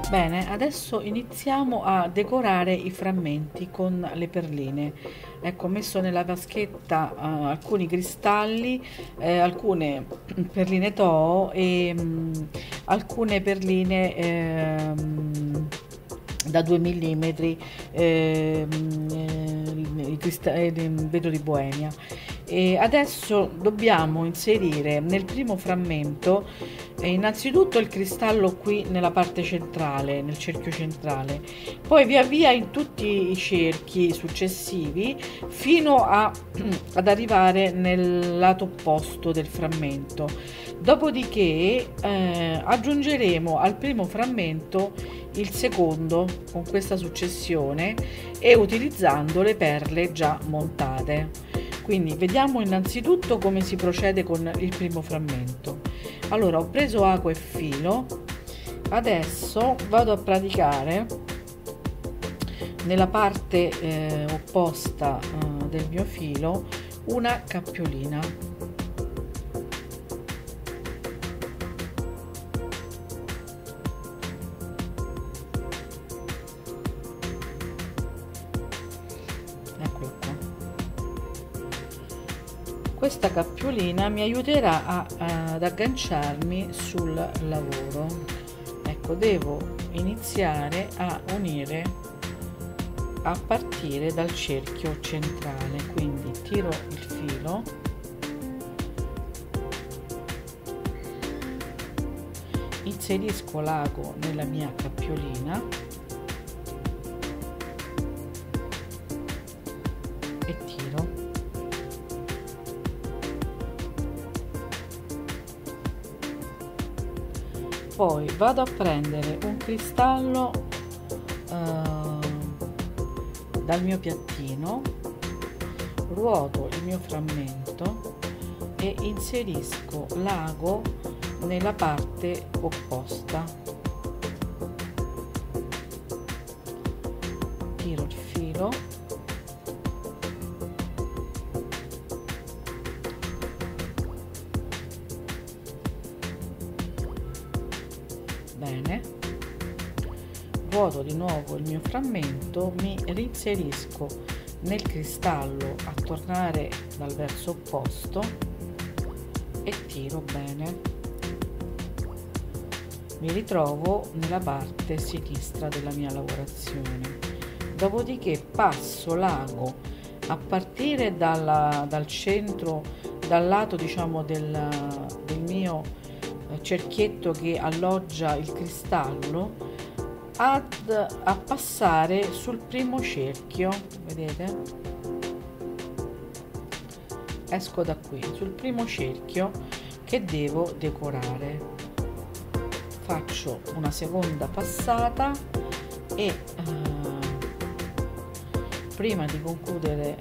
Bene, adesso iniziamo a decorare i frammenti con le perline. Ecco, ho messo nella vaschetta alcuni cristalli, alcune perline Toho e alcune perline da 2 mm, il vetro di Boemia. E adesso dobbiamo inserire nel primo frammento innanzitutto il cristallo qui nella parte centrale, nel cerchio centrale, poi via via in tutti i cerchi successivi fino ad arrivare nel lato opposto del frammento. Dopodiché aggiungeremo al primo frammento il secondo con questa successione e utilizzando le perle già montate. Quindi vediamo innanzitutto come si procede con il primo frammento. Allora, ho preso ago e filo, adesso vado a praticare nella parte opposta del mio filo una cappiolina. Eccolo qua. Questa cappiolina mi aiuterà ad agganciarmi sul lavoro. Ecco, devo iniziare a unire a partire dal cerchio centrale, quindi tiro il filo, inserisco l'ago nella mia cappiolina e tiro. Poi vado a prendere un cristallo dal mio piattino, ruoto il mio frammento e inserisco l'ago nella parte opposta, tiro il filo, bene, vuoto di nuovo il mio frammento, mi reinserisco nel cristallo a tornare dal verso opposto e tiro bene. Mi ritrovo nella parte sinistra della mia lavorazione. Dopodiché passo l'ago a partire dal centro, dal lato diciamo del mio cerchietto che alloggia il cristallo, a passare sul primo cerchio, vedete? Esco da qui sul primo cerchio che devo decorare, faccio una seconda passata e prima di concludere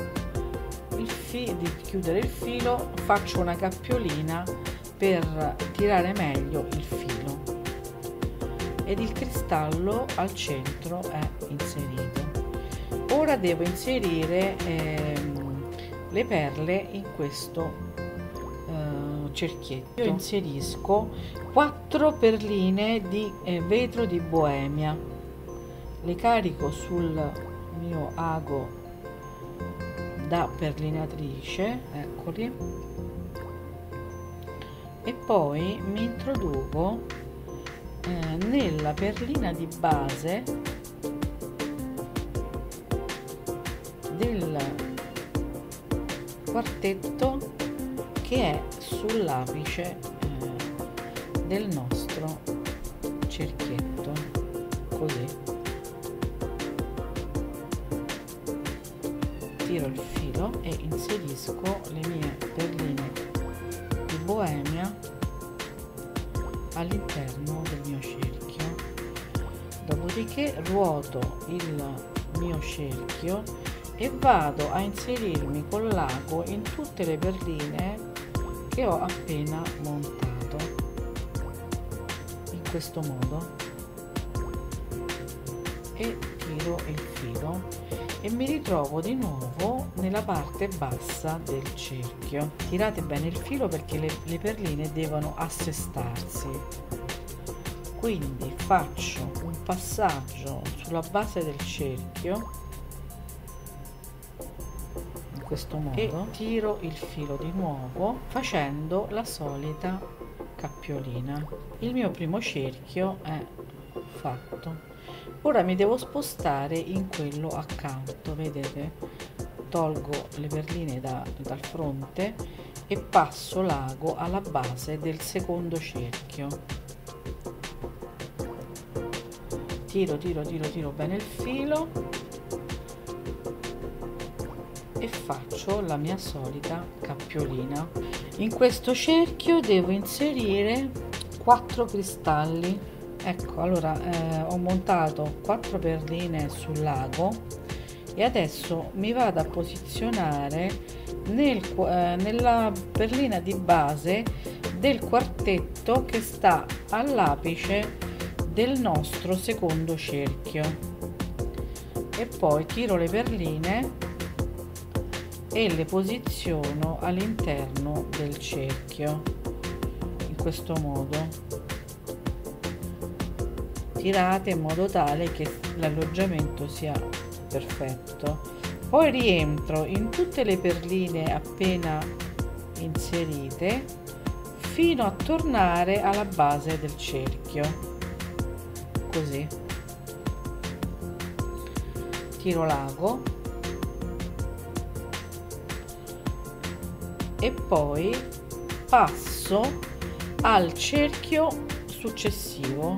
di chiudere il filo faccio una cappiolina per tirare meglio il filo ed il cristallo al centro è inserito. Ora devo inserire le perle in questo cerchietto. Io inserisco 4 perline di vetro di Boemia, le carico sul mio ago da perlinatrice, eccoli, e poi mi introduco nella perlina di base del quartetto che è sull'apice del nostro cerchietto, così. Tiro il filo e inserisco le mie perline di Boemia all'interno del mio cerchio, dopodiché ruoto il mio cerchio e vado a inserirmi con l'ago in tutte le perline che ho appena montato, in questo modo, e tiro il filo e mi ritrovo di nuovo nella parte bassa del cerchio. Tirate bene il filo perché le perline devono assestarsi. Quindi faccio un passaggio sulla base del cerchio in questo modo e tiro il filo di nuovo facendo la solita cappiolina. Il mio primo cerchio è fatto. Ora mi devo spostare in quello accanto, vedete? Tolgo le perline dal fronte e passo l'ago alla base del secondo cerchio. Tiro bene il filo e faccio la mia solita cappiolina. In questo cerchio devo inserire 4 cristalli. Ecco, allora ho montato 4 perline sul lago e adesso mi vado a posizionare nella perlina di base del quartetto che sta all'apice del nostro secondo cerchio e poi tiro le perline e le posiziono all'interno del cerchio in questo modo. Tirate in modo tale che l'alloggiamento sia perfetto. Poi rientro in tutte le perline appena inserite fino a tornare alla base del cerchio, così. Tiro l'ago e poi passo al cerchio successivo,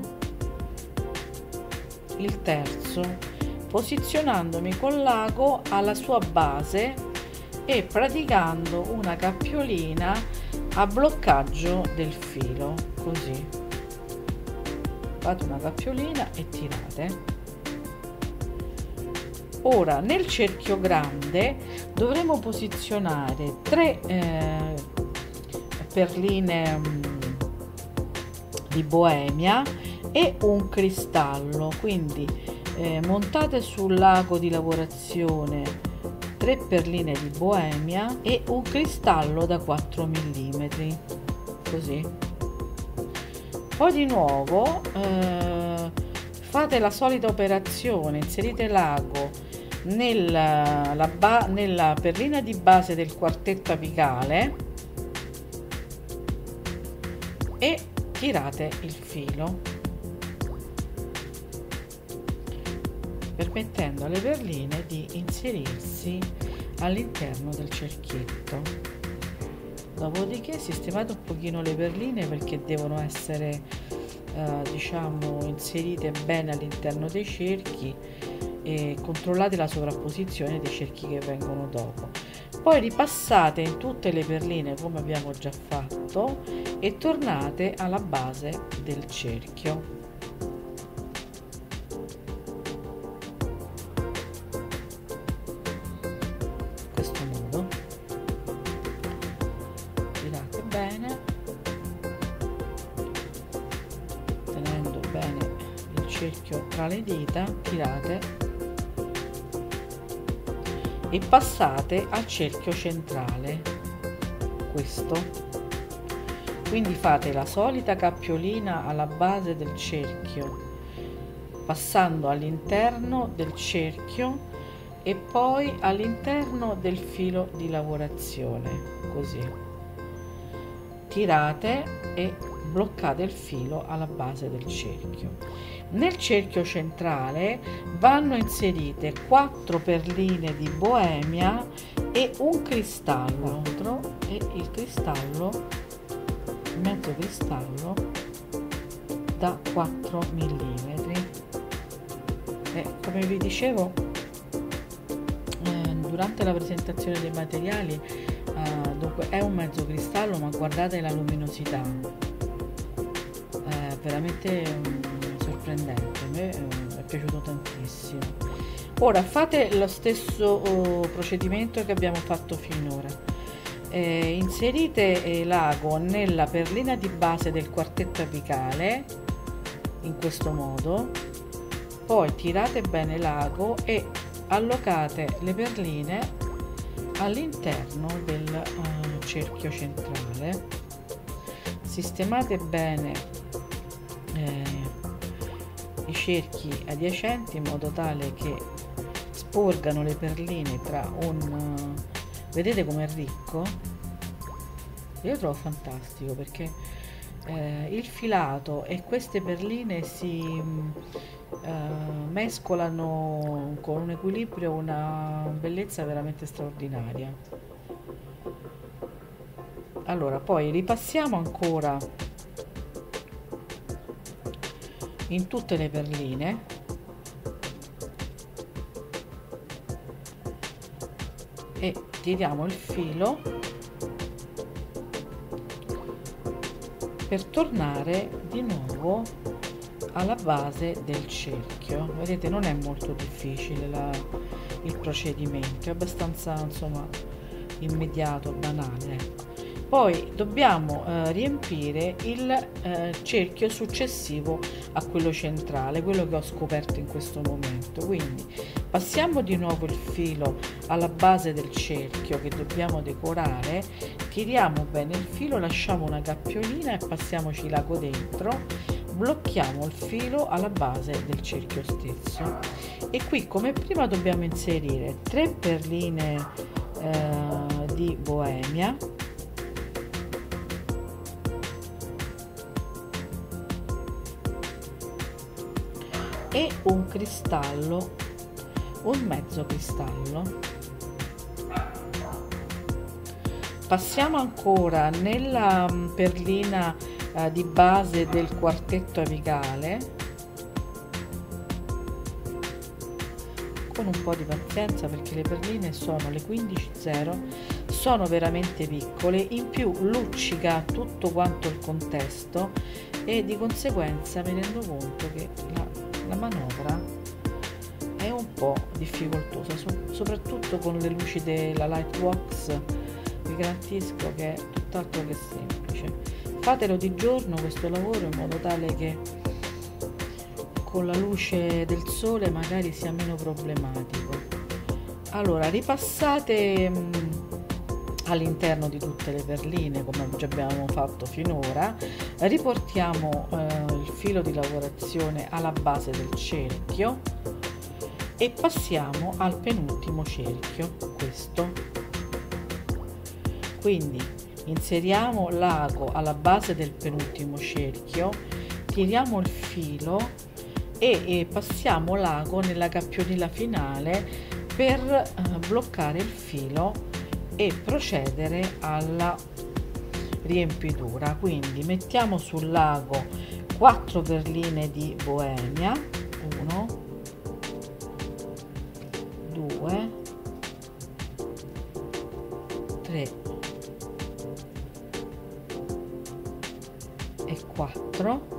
il terzo, posizionandomi con l'ago alla sua base e praticando una cappiolina a bloccaggio del filo, così. Fate una cappiolina e tirate. Ora nel cerchio grande dovremo posizionare 3 perline di boemia e un cristallo, quindi montate sul lago di lavorazione 3 perline di boemia e un cristallo da 4 mm, così. Poi di nuovo fate la solita operazione, inserite l'ago nella perlina di base del quartetto apicale e tirate il filo, permettendo alle perline di inserirsi all'interno del cerchietto. Dopodiché sistemate un pochino le perline perché devono essere diciamo inserite bene all'interno dei cerchi e controllate la sovrapposizione dei cerchi che vengono dopo. Poi ripassate in tutte le perline come abbiamo già fatto e tornate alla base del cerchio. In questo modo tirate bene, tenendo bene il cerchio tra le dita, tirate e passate al cerchio centrale, questo. Quindi fate la solita cappiolina alla base del cerchio, passando all'interno del cerchio e poi all'interno del filo di lavorazione, così. Tirate e bloccate il filo alla base del cerchio. Nel cerchio centrale vanno inserite 4 perline di boemia e un cristallo e il cristallo, mezzo cristallo da 4 mm. Come vi dicevo durante la presentazione dei materiali, dunque è un mezzo cristallo, ma guardate la luminosità, è veramente sorprendente, a me è piaciuto tantissimo. Ora fate lo stesso procedimento che abbiamo fatto finora, inserite l'ago nella perlina di base del quartetto apicale in questo modo, poi tirate bene l'ago e allocate le perline all'interno del cerchio centrale, sistemate bene cerchi adiacenti in modo tale che sporgano le perline tra un... vedete com'è ricco? Io lo trovo fantastico perché il filato e queste perline si mescolano con un equilibrio, una bellezza veramente straordinaria. Allora, poi ripassiamo ancora in tutte le perline e tiriamo il filo per tornare di nuovo alla base del cerchio. Vedete, non è molto difficile il procedimento, è abbastanza, insomma, immediato, banale, ecco. Poi dobbiamo riempire il cerchio successivo a quello centrale, quello che ho scoperto in questo momento. Quindi passiamo di nuovo il filo alla base del cerchio che dobbiamo decorare, tiriamo bene il filo, lasciamo una cappiolina e passiamoci l'ago dentro, blocchiamo il filo alla base del cerchio stesso e qui come prima dobbiamo inserire 3 perline di boemia e un cristallo, un mezzo cristallo. Passiamo ancora nella perlina di base del quartetto apicale, con un po' di pazienza perché le perline sono le 15.0, sono veramente piccole, in più luccica tutto quanto il contesto e di conseguenza mi rendo conto che la manovra è un po' difficoltosa, soprattutto con le luci della Lightworks. Vi garantisco che è tutt'altro che semplice. Fatelo di giorno questo lavoro in modo tale che con la luce del sole magari sia meno problematico. Allora, ripassate all'interno di tutte le perline come già abbiamo fatto finora, riportiamo il filo di lavorazione alla base del cerchio e passiamo al penultimo cerchio, questo. Quindi inseriamo l'ago alla base del penultimo cerchio, tiriamo il filo e passiamo l'ago nella cappiolina finale per bloccare il filo e procedere alla riempitura. Quindi mettiamo sul lago 4 perline di boemia, 1 2 3 e 4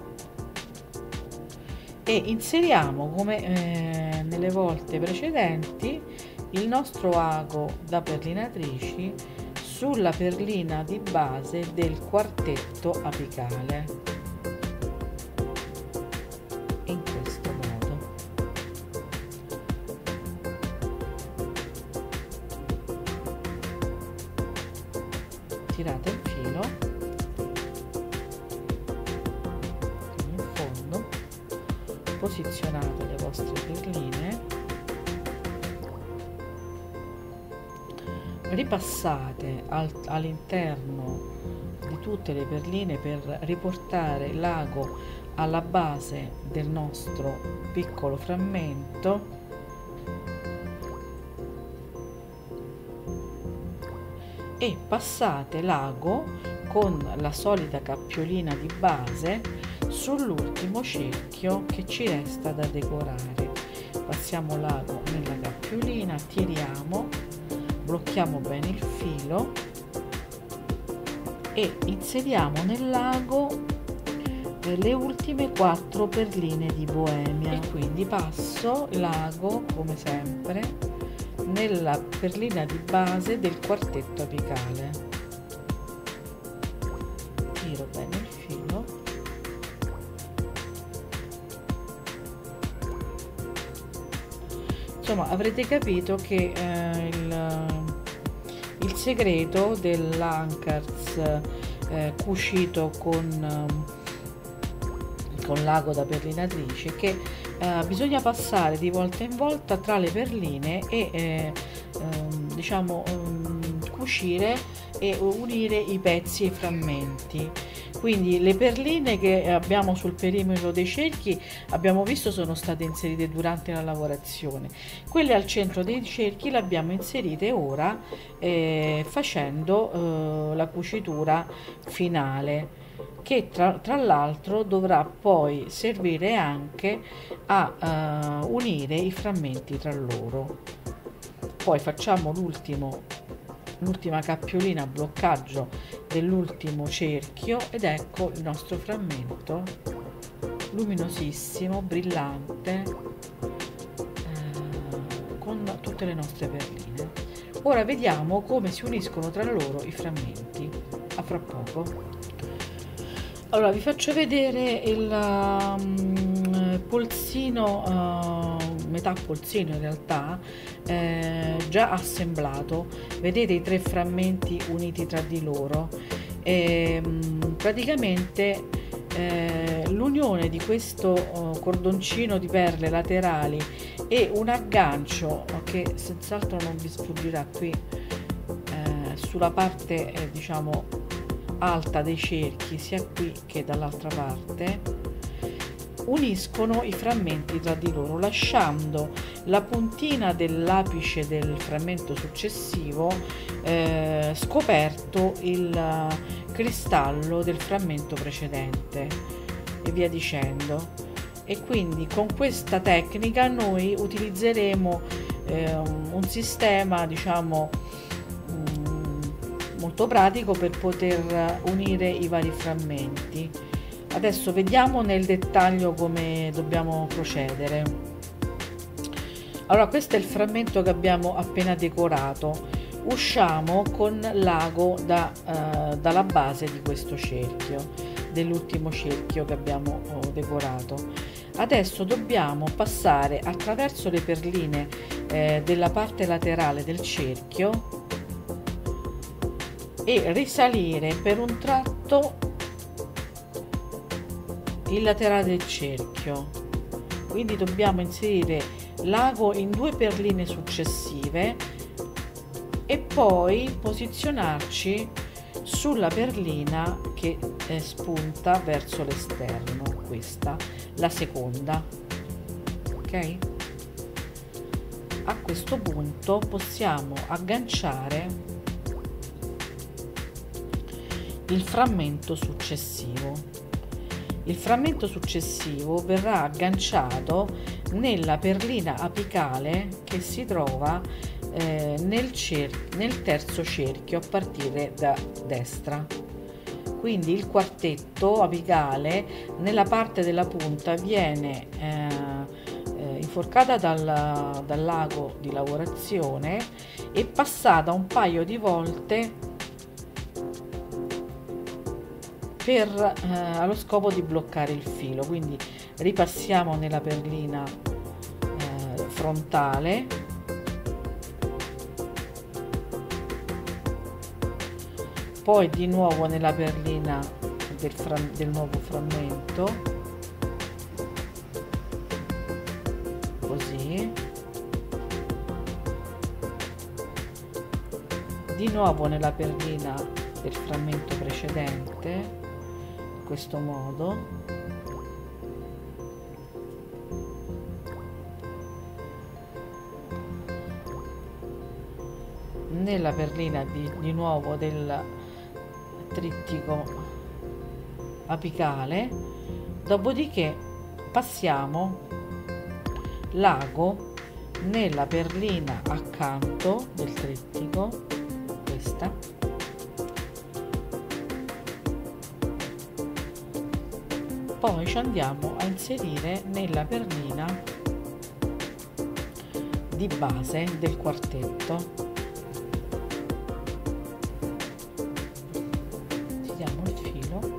e inseriamo come nelle volte precedenti il nostro ago da perlinatrici sulla perlina di base del quartetto apicale in questo modo. Tirate il filo in fondo, posizionate le vostre perline, ripassate all'interno di tutte le perline per riportare l'ago alla base del nostro piccolo frammento e passate l'ago con la solita cappiolina di base sull'ultimo cerchio che ci resta da decorare. Passiamo l'ago nella cappiolina, tiriamo, blocchiamo bene il filo e inseriamo nell'ago le ultime 4 perline di boemia e quindi passo l'ago come sempre nella perlina di base del quartetto apicale, tiro bene il filo, insomma avrete capito che il segreto dell'Ankars cucito con con l'ago da perlinatrice, che bisogna passare di volta in volta tra le perline e diciamo cucire e unire i pezzi e i frammenti. Quindi le perline che abbiamo sul perimetro dei cerchi, abbiamo visto, sono state inserite durante la lavorazione. Quelle al centro dei cerchi le abbiamo inserite ora facendo la cucitura finale, che tra l'altro dovrà poi servire anche a unire i frammenti tra loro. Poi facciamo l'ultima cappiolina a bloccaggio dell'ultimo cerchio ed ecco il nostro frammento luminosissimo, brillante, con tutte le nostre perline. Ora vediamo come si uniscono tra loro i frammenti. A fra poco. Allora vi faccio vedere il polsino, metà polsino in realtà, già assemblato. Vedete i 3 frammenti uniti tra di loro. Praticamente l'unione di questo cordoncino di perle laterali e un aggancio che senz'altro non vi sfuggirà qui sulla parte diciamo alta dei cerchi, sia qui che dall'altra parte, uniscono i frammenti tra di loro, lasciando la puntina dell'apice del frammento successivo scoperto il cristallo del frammento precedente e via dicendo. E quindi con questa tecnica noi utilizzeremo un sistema diciamo molto pratico per poter unire i vari frammenti. Adesso vediamo nel dettaglio come dobbiamo procedere. Allora, questo è il frammento che abbiamo appena decorato. Usciamo con l'ago dalla base di questo cerchio, dell'ultimo cerchio che abbiamo decorato. Adesso dobbiamo passare attraverso le perline della parte laterale del cerchio e risalire per un tratto il laterale del cerchio. Quindi dobbiamo inserire l'ago in 2 perline successive e poi posizionarci sulla perlina che spunta verso l'esterno, questa la seconda. Ok, a questo punto possiamo agganciare il frammento successivo. Il frammento successivo verrà agganciato nella perlina apicale che si trova nel terzo cerchio a partire da destra. Quindi il quartetto apicale nella parte della punta viene inforcata dall'ago di lavorazione e passata un paio di volte allo scopo di bloccare il filo. Quindi ripassiamo nella perlina frontale, poi di nuovo nella perlina del nuovo frammento, così, di nuovo nella perlina del frammento precedente, in questo modo, nella perlina di nuovo del trittico apicale, dopodiché passiamo l'ago nella perlina accanto del trittico, questa, poi ci andiamo a inserire nella perlina di base del quartetto. Tiriamo il filo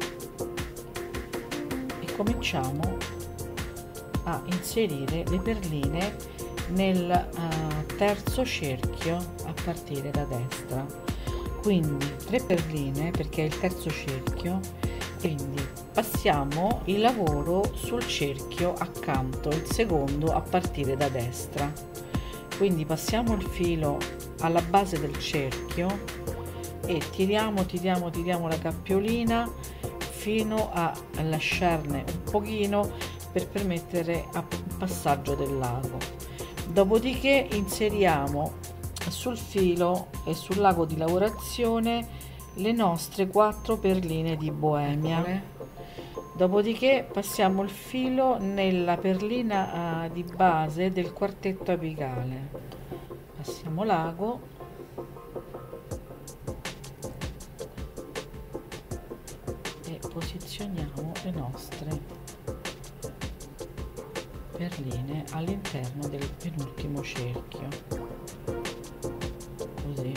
e cominciamo a inserire le perline nel terzo cerchio a partire da destra. Quindi 3 perline perché è il terzo cerchio, quindi passiamo il lavoro sul cerchio accanto, il secondo a partire da destra. Quindi passiamo il filo alla base del cerchio e tiriamo la cappiolina fino a lasciarne un pochino per permettere il passaggio del lago. Dopodiché inseriamo sul filo e sul lago di lavorazione le nostre 4 perline di Boemia. Dopodiché passiamo il filo nella perlina di base del quartetto apicale. Passiamo l'ago e posizioniamo le nostre perline all'interno del penultimo cerchio, così.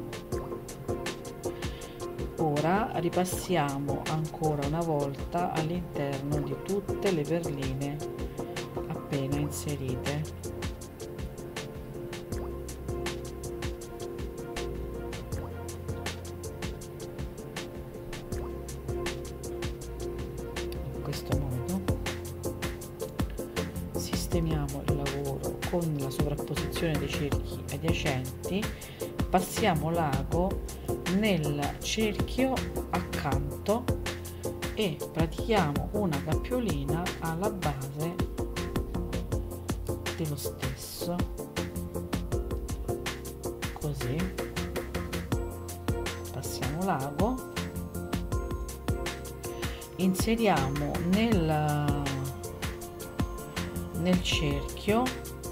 Ora ripassiamo ancora una volta all'interno di tutte le perline appena inserite. In questo modo sistemiamo il lavoro con la sovrapposizione dei cerchi adiacenti, passiamo l'ago nel cerchio accanto e pratichiamo una cappiolina alla base dello stesso, così. Passiamo l'ago, inseriamo nel cerchio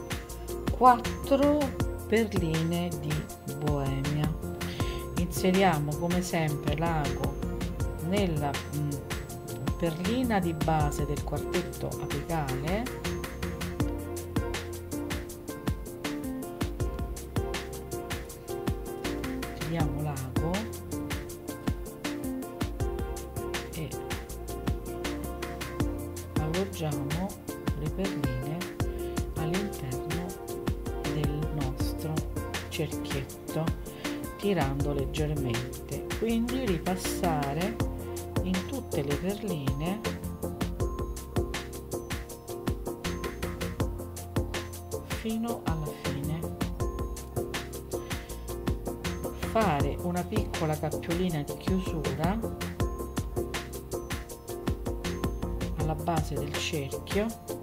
4 perline di Boemia. Inseriamo come sempre l'ago nella perlina di base del quartetto apicale, tiriamo l'ago e alloggiamo le perline all'interno del nostro cerchietto, tirando leggermente, quindi ripassare in tutte le perline fino alla fine, fare una piccola cappiolina di chiusura alla base del cerchio,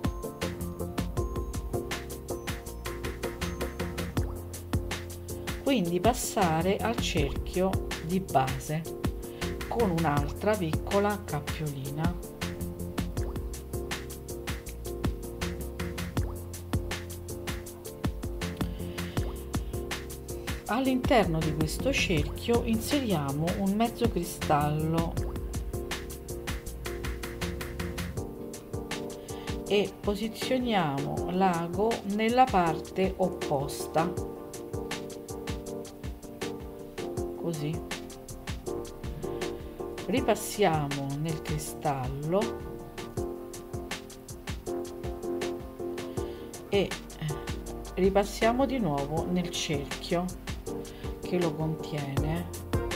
quindi passare al cerchio di base con un'altra piccola cappiolina. All'interno di questo cerchio inseriamo un mezzo cristallo e posizioniamo l'ago nella parte opposta, così. Ripassiamo nel cristallo e ripassiamo di nuovo nel cerchio che lo contiene.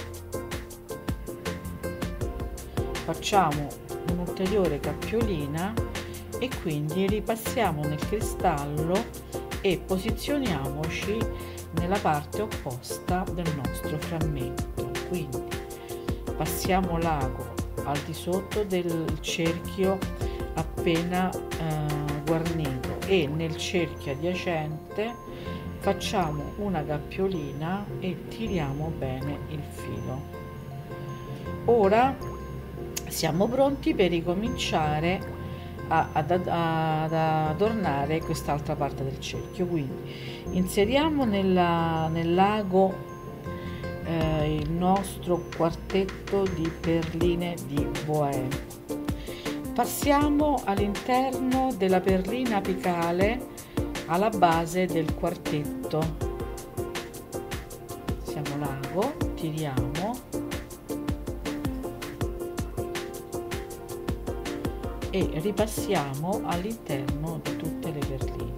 Facciamo un'ulteriore cappiolina e quindi ripassiamo nel cristallo e posizioniamoci nella parte opposta del nostro frammento. Quindi passiamo l'ago al di sotto del cerchio appena guarnito e nel cerchio adiacente facciamo una cappiolina e tiriamo bene il filo. Ora siamo pronti per ricominciare ad adornare quest'altra parte del cerchio. Quindi inseriamo nell'ago il nostro quartetto di perline di Boemia, passiamo all'interno della perlina apicale alla base del quartetto, passiamo l'ago, tiriamo e ripassiamo all'interno di tutte le perline.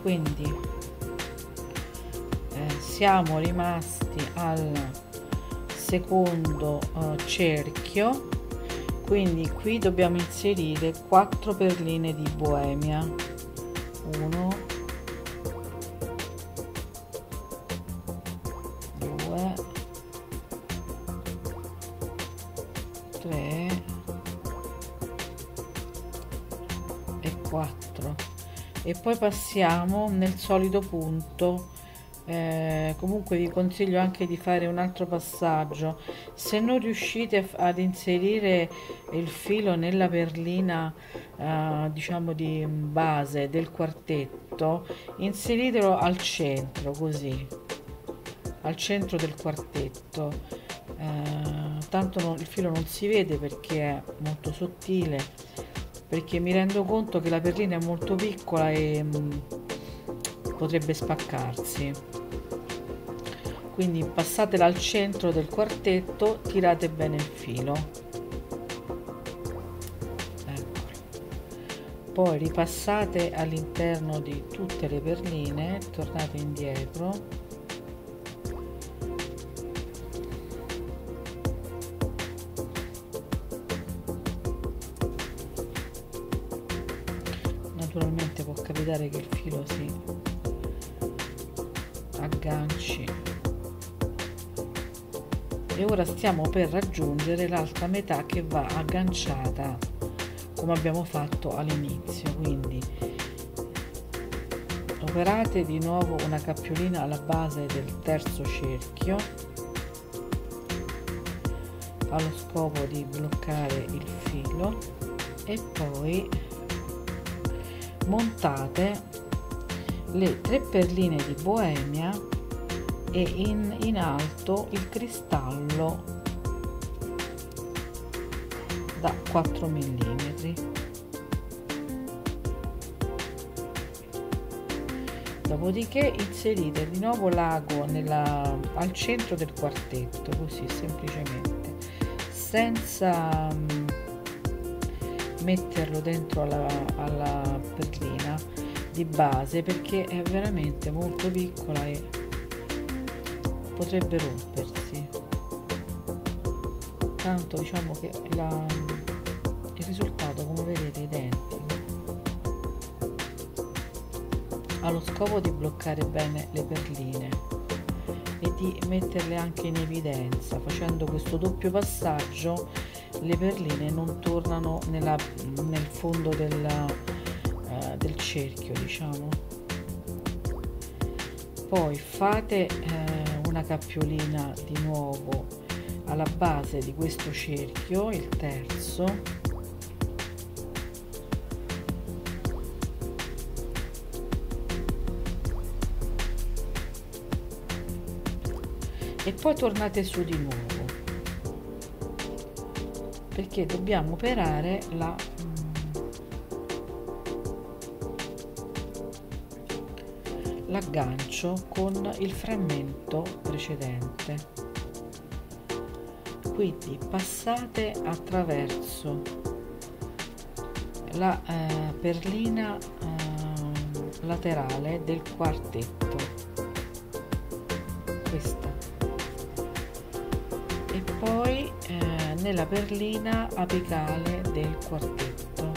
quindi siamo rimasti al secondo cerchio, quindi qui dobbiamo inserire 4 perline di Boemia, 1 2 3 e 4, e poi passiamo nel solito punto. Comunque vi consiglio anche di fare un altro passaggio. Se non riuscite ad inserire il filo nella perlina diciamo di base del quartetto, inseritelo al centro, così al centro del quartetto, tanto il filo non si vede perché è molto sottile, perché mi rendo conto che la perlina è molto piccola e potrebbe spaccarsi. Quindi passatela al centro del quartetto, tirate bene il filo, eccolo. Poi ripassate all'interno di tutte le perline, tornate indietro, naturalmente può capitare che il filo si agganci, e ora stiamo per raggiungere l'altra metà che va agganciata come abbiamo fatto all'inizio. Quindi operate di nuovo una cappiolina alla base del terzo cerchio allo scopo di bloccare il filo, e poi montate le 3 perline di Boemia e in alto il cristallo da 4 mm. Dopodiché inserite di nuovo l'ago al centro del quartetto, così semplicemente, senza metterlo dentro alla perlina di base, perché è veramente molto piccola e potrebbe rompersi. Tanto diciamo che il risultato, come vedete, è identico. Ha lo scopo di bloccare bene le perline e di metterle anche in evidenza. Facendo questo doppio passaggio le perline non tornano nel fondo del cerchio, diciamo. Poi fate una cappiolina di nuovo alla base di questo cerchio, il terzo, e poi tornate su di nuovo, perché dobbiamo operare l'aggancio con il frammento precedente. Quindi passate attraverso la perlina laterale del quartetto, questa, e poi nella perlina apicale del quartetto.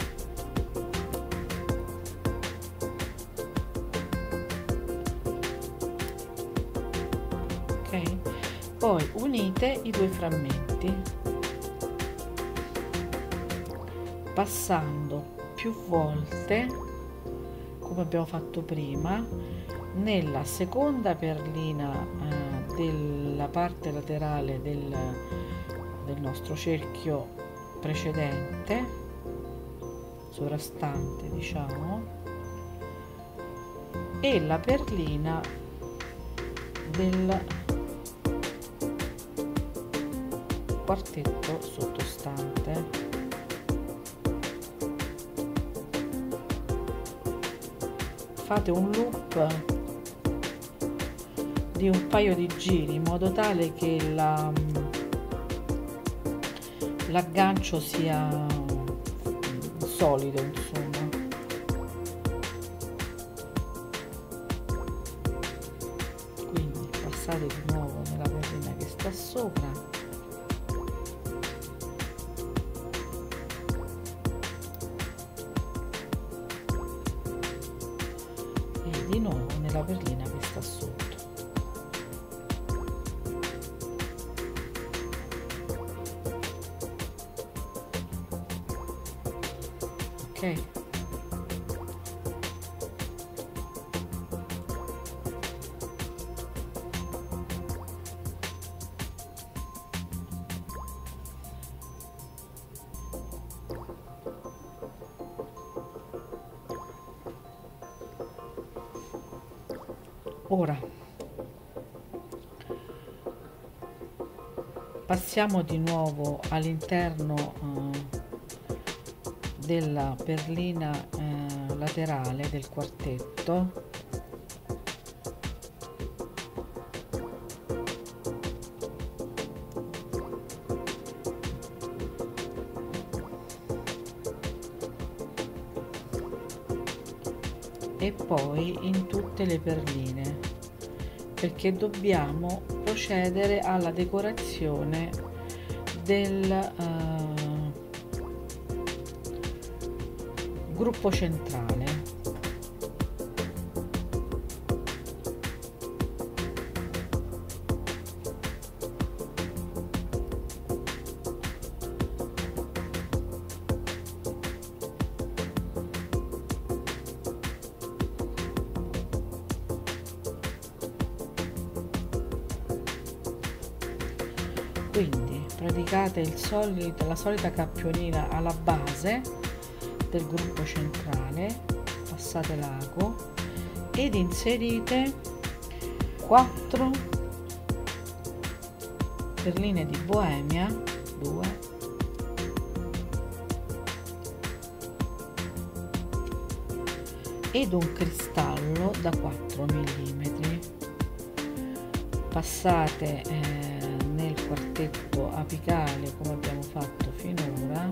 Ok, poi unite i due frammenti passando più volte, come abbiamo fatto prima, nella seconda perlina della parte laterale del nostro cerchio precedente, sovrastante, diciamo, e la perlina del quartetto sottostante. Fate un loop di un paio di giri in modo tale che l'aggancio sia solido, insomma. passate di nuovo nella perlina che sta sopra e di nuovo nella perlina che sta sotto. Ok, ora passiamo di nuovo all'interno della perlina laterale del quartetto e poi in tutte le perline, perché dobbiamo procedere alla decorazione del gruppo centrale. Quindi praticate la solita cappiolina alla base del gruppo centrale, passate l'ago ed inserite 4 perline di Bohemia, 2 ed un cristallo da 4 mm. Passate nel quartetto apicale come abbiamo fatto finora,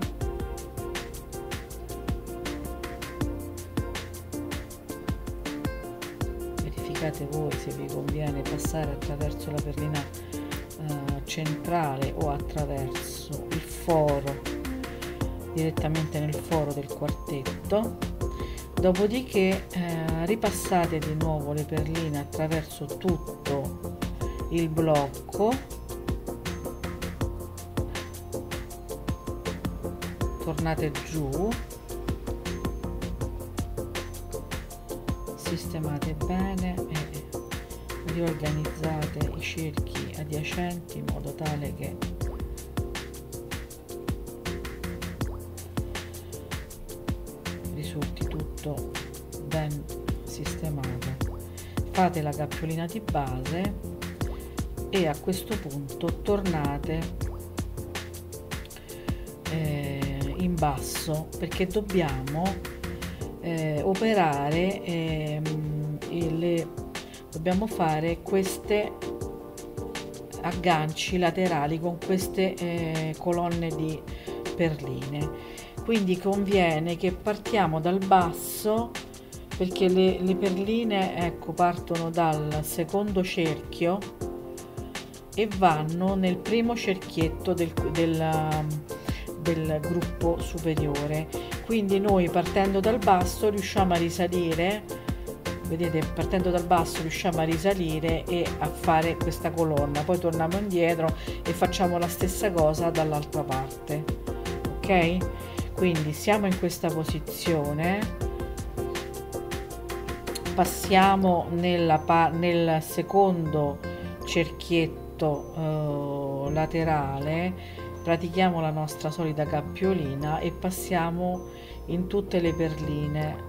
verificate voi se vi conviene passare attraverso la perlina centrale o attraverso il foro, direttamente nel foro del quartetto. Dopodiché ripassate di nuovo le perline attraverso tutto il blocco, tornate giù, sistemate bene e riorganizzate i cerchi adiacenti in modo tale che risulti tutto ben sistemato. Fate la cappiolina di base e a questo punto tornate in basso, perché dobbiamo operare dobbiamo fare queste agganci laterali con queste colonne di perline. Quindi conviene che partiamo dal basso, perché le perline, ecco, partono dal secondo cerchio e vanno nel primo cerchietto del gruppo superiore. Quindi noi partendo dal basso riusciamo a risalire, vedete, partendo dal basso riusciamo a risalire e a fare questa colonna, poi torniamo indietro e facciamo la stessa cosa dall'altra parte. Ok, quindi siamo in questa posizione, passiamo nel secondo cerchietto laterale, pratichiamo la nostra solita cappiolina e passiamo in tutte le perline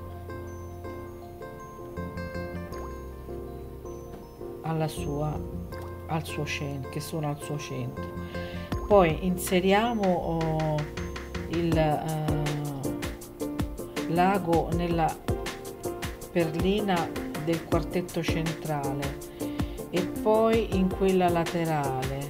al suo centro, che sono al suo centro. Poi inseriamo l'ago nella perlina del quartetto centrale e poi in quella laterale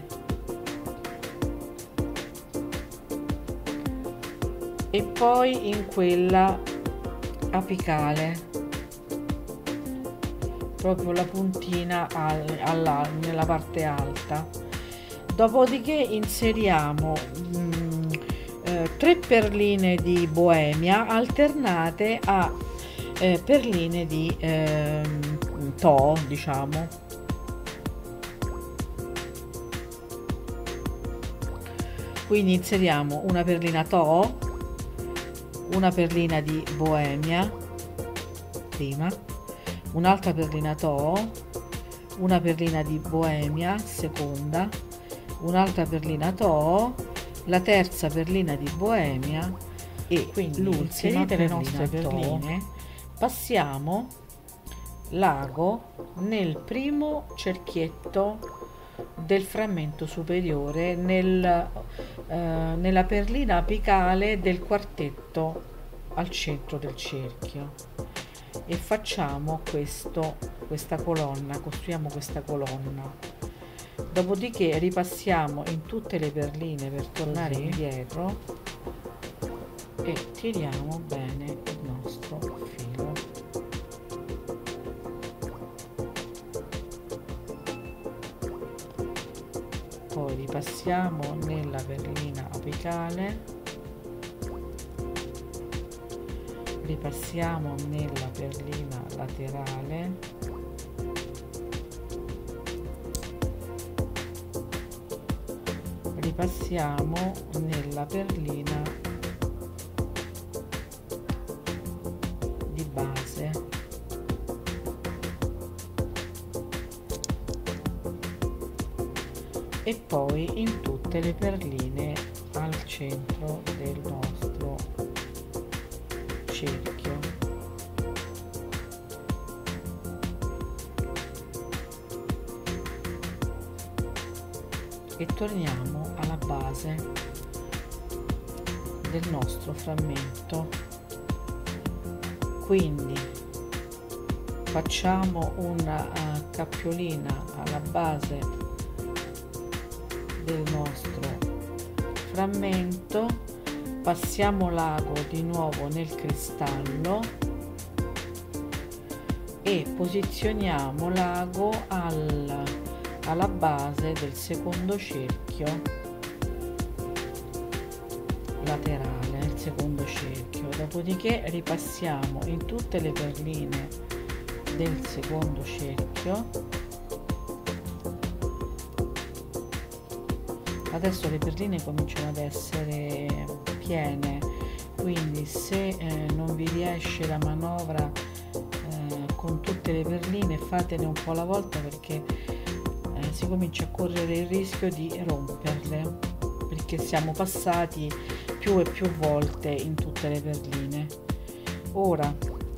e poi in quella apicale. proprio la puntina nella parte alta. Dopodiché inseriamo 3 perline di Boemia alternate a perline di To, diciamo. Quindi inseriamo una perlina To, una perlina di Boemia prima, un'altra perlina To, una perlina di Boemia seconda, un'altra perlina To, la terza perlina di Boemia e quindi l'ultima le nostre perline. Passiamo l'ago nel primo cerchietto del frammento superiore, nella perlina apicale del quartetto al centro del cerchio, e facciamo questa colonna, costruiamo questa colonna. Dopodiché ripassiamo in tutte le perline per tornare indietro e tiriamo bene il nostro filo. Poi ripassiamo nella perlina apicale, ripassiamo nella perlina laterale, ripassiamo nella perlina di base, e poi in tutte le perline al centro del nostro cerchio. E torniamo alla base del nostro frammento. Quindi facciamo una cappiolina alla base del nostro frammento, passiamo l'ago di nuovo nel cristallo e posizioniamo l'ago alla base del secondo cerchio laterale, il secondo cerchio. Dopodiché ripassiamo in tutte le perline del secondo cerchio. Adesso le perline cominciano ad essere piene, quindi se non vi riesce la manovra con tutte le perline, fatene un po' alla volta, perché si comincia a correre il rischio di romperle, perché siamo passati più e più volte in tutte le perline. Ora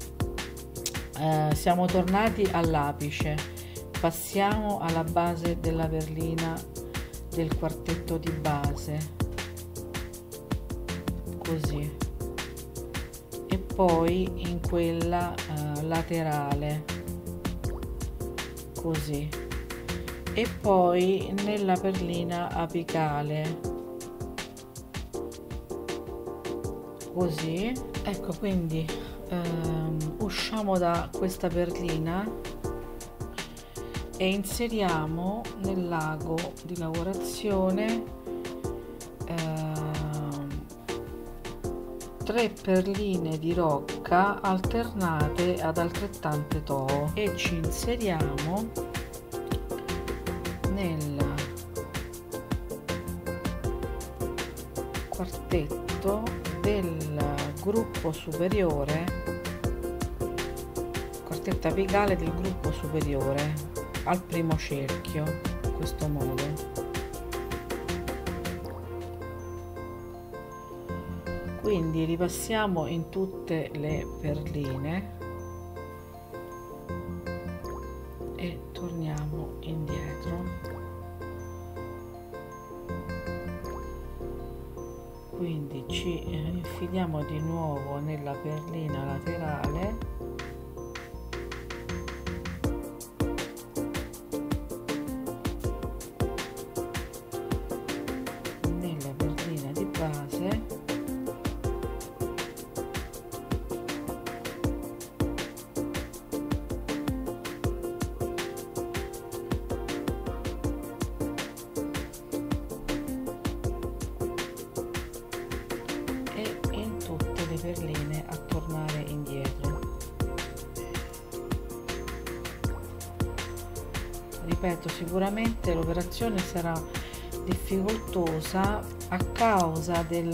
siamo tornati all'apice, passiamo alla base della perlina del quartetto di base, così, e poi in quella laterale, così, e poi nella perlina apicale, così. Ecco, quindi usciamo da questa perlina e inseriamo nell'ago di lavorazione 3 perline di rocca alternate ad altrettante To, e ci inseriamo nel quartetto del gruppo superiore, quartetto apicale del gruppo superiore al primo cerchio, in questo modo. Quindi ripassiamo in tutte le perline e torniamo indietro. Quindi ci infiliamo di nuovo nella perlina laterale, perline a tornare indietro. Ripeto, sicuramente l'operazione sarà difficoltosa a causa del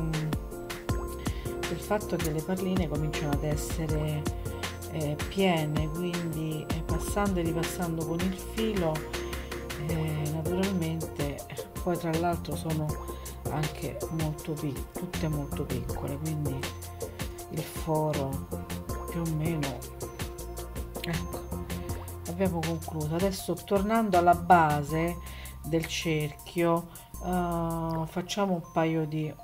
fatto che le perline cominciano ad essere piene, quindi passando e ripassando con il filo, naturalmente poi tra l'altro sono anche tutte molto piccole, quindi il foro più o meno, ecco, abbiamo concluso. Adesso, tornando alla base del cerchio, facciamo un paio di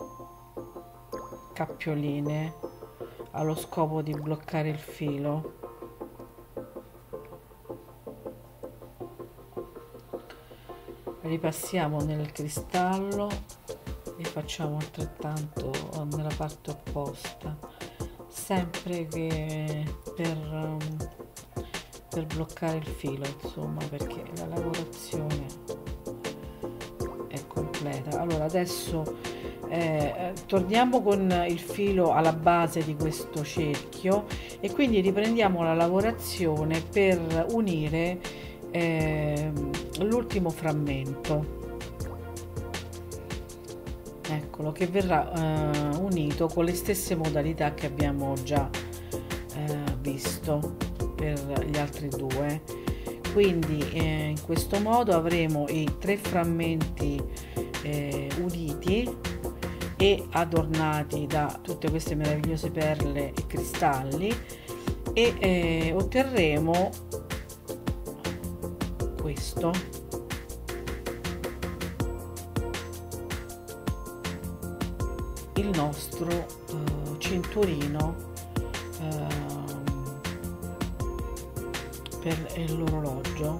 cappioline allo scopo di bloccare il filo. Ripassiamo nel cristallo e facciamo altrettanto nella parte opposta, sempre che per bloccare il filo, insomma, perché la lavorazione è completa. Allora adesso torniamo con il filo alla base di questo cerchio e quindi riprendiamo la lavorazione per unire l'ultimo frammento, eccolo, che verrà unito con le stesse modalità che abbiamo già visto per gli altri due. Quindi in questo modo avremo i 3 frammenti uniti e adornati da tutte queste meravigliose perle e cristalli, e otterremo questo, il nostro cinturino per l'orologio.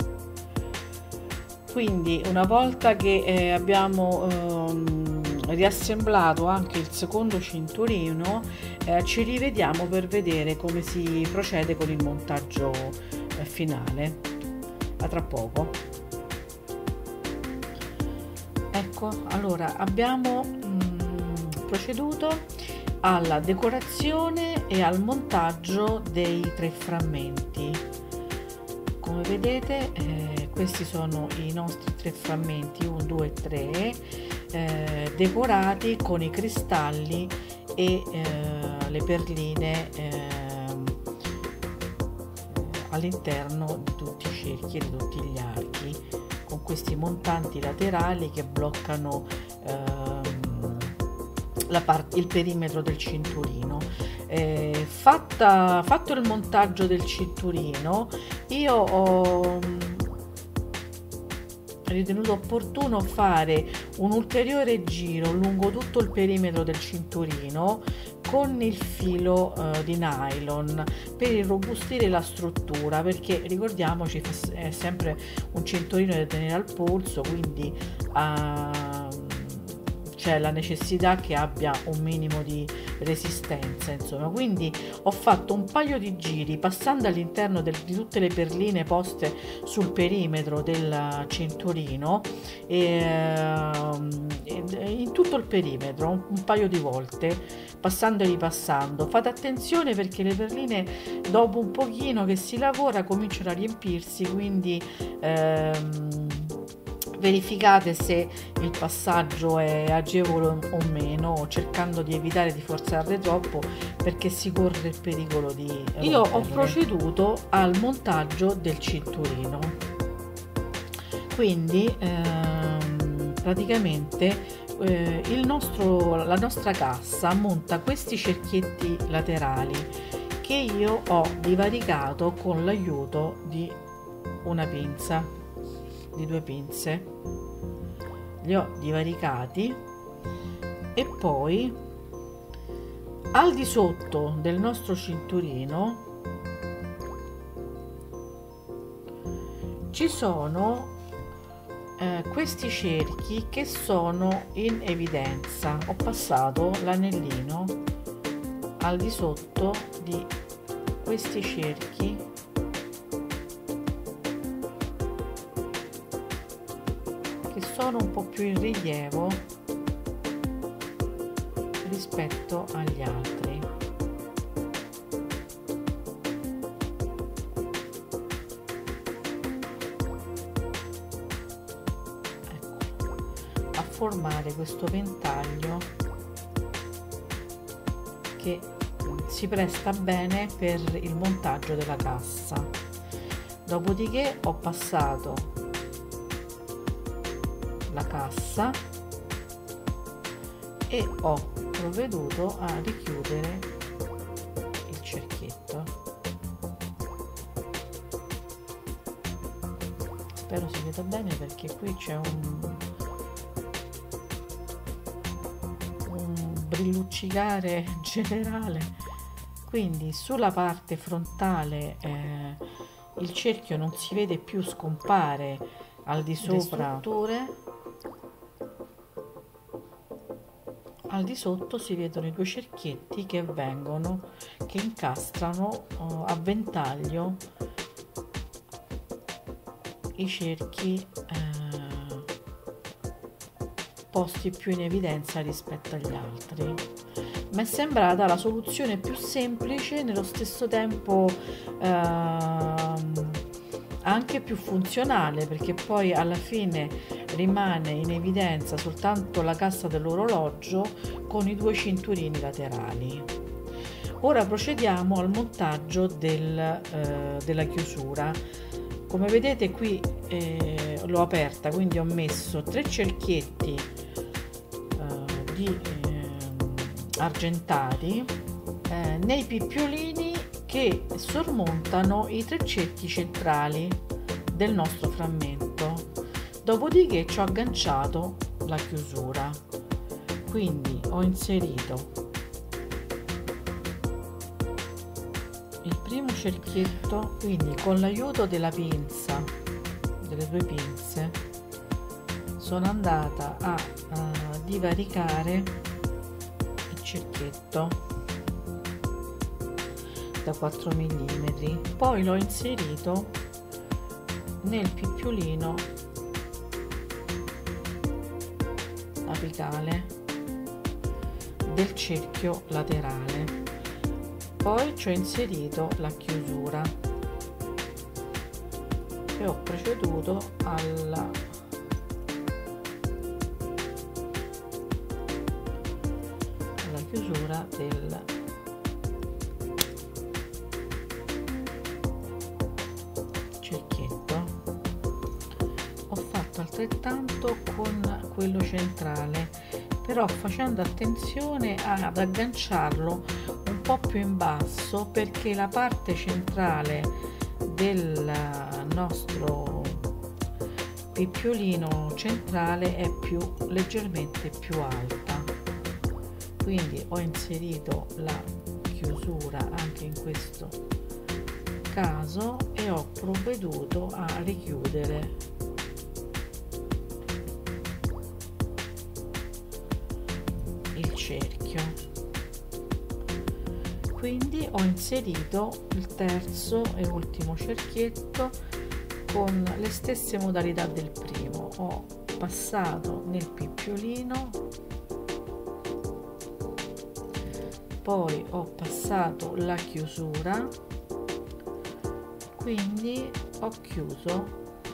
Quindi una volta che abbiamo riassemblato anche il secondo cinturino, ci rivediamo per vedere come si procede con il montaggio finale. A tra poco. Ecco, allora abbiamo proceduto alla decorazione e al montaggio dei 3 frammenti. Come vedete, questi sono i nostri 3 frammenti, 1, 2, 3, decorati con i cristalli e le perline all'interno di tutti i cerchi e di tutti gli archi, con questi montanti laterali che bloccano il perimetro del cinturino. Fatto il montaggio del cinturino, io ho ritenuto opportuno fare un ulteriore giro lungo tutto il perimetro del cinturino con il filo di nylon per irrobustire la struttura, perché ricordiamoci è sempre un cinturino da tenere al polso, quindi c'è la necessità che abbia un minimo di resistenza, insomma. Quindi ho fatto un paio di giri passando all'interno di tutte le perline poste sul perimetro del cinturino in tutto il perimetro un paio di volte, passando e ripassando. Fate attenzione perché le perline dopo un pochino che si lavora cominciano a riempirsi, quindi verificate se il passaggio è agevole o meno, cercando di evitare di forzarle troppo, perché si corre il pericolo di romperle. Io ho proceduto al montaggio del cinturino, quindi praticamente la nostra cassa monta questi cerchietti laterali che io ho divaricato con l'aiuto di una pinza, di 2 pinze. Li ho divaricati e poi al di sotto del nostro cinturino ci sono questi cerchi che sono in evidenza. Ho passato l'anellino al di sotto di questi cerchi che sono un po' più in rilievo rispetto agli altri. Ecco, a formare questo ventaglio che si presta bene per il montaggio della cassa. Dopodiché ho passato la cassa e ho provveduto a richiudere il cerchietto. Spero si veda bene, perché qui c'è un brilluccicare generale. Quindi sulla parte frontale il cerchio non si vede più, scompare al di sopra. Al di sotto si vedono i due cerchietti che incastrano a ventaglio i cerchi posti più in evidenza rispetto agli altri. Mi è sembrata la soluzione più semplice, nello stesso tempo anche più funzionale, perché poi alla fine rimane in evidenza soltanto la cassa dell'orologio con i due cinturini laterali. Ora procediamo al montaggio della chiusura. Come vedete qui l'ho aperta, quindi ho messo 3 cerchietti argentati nei picciolini che sormontano i 3 cerchi centrali del nostro frammento. Dopodiché ci ho agganciato la chiusura, quindi ho inserito il primo cerchietto, quindi con l'aiuto della pinza, delle 2 pinze, sono andata a divaricare il cerchietto da 4 mm, poi l'ho inserito nel picciolino apicale del cerchio laterale, poi ci ho inserito la chiusura e ho proceduto alla chiusura del cerchietto. Ho fatto altrettanto con quello centrale, però facendo attenzione ad agganciarlo un po' più in basso, perché la parte centrale del nostro picciolino centrale è leggermente più alta. Quindi ho inserito la chiusura anche in questo caso e ho provveduto a richiudere il cerchio. Quindi ho inserito il terzo e ultimo cerchietto con le stesse modalità del primo. Ho passato nel picciolino, poi ho passato la chiusura, quindi ho chiuso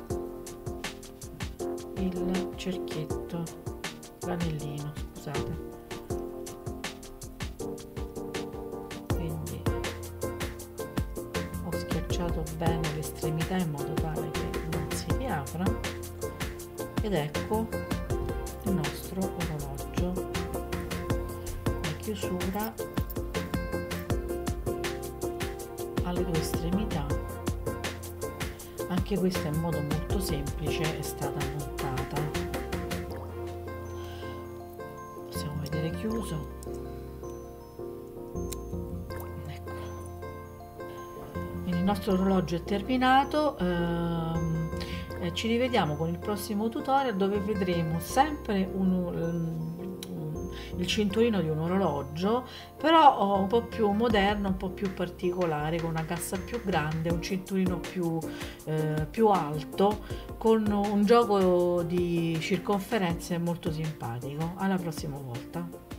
il cerchietto, l'anellino, scusate. Quindi ho schiacciato bene l'estremità in modo tale che non si riapra, ed ecco il nostro orologio. La chiusura alle 2 estremità, anche questa in modo molto semplice è stata montata. Possiamo vedere chiuso. Ecco, il nostro orologio è terminato. Ci rivediamo con il prossimo tutorial, dove vedremo sempre il cinturino di un orologio, però un po' più moderno, un po' più particolare, con una cassa più grande, un cinturino più alto, con un gioco di circonferenze molto simpatico. Alla prossima volta.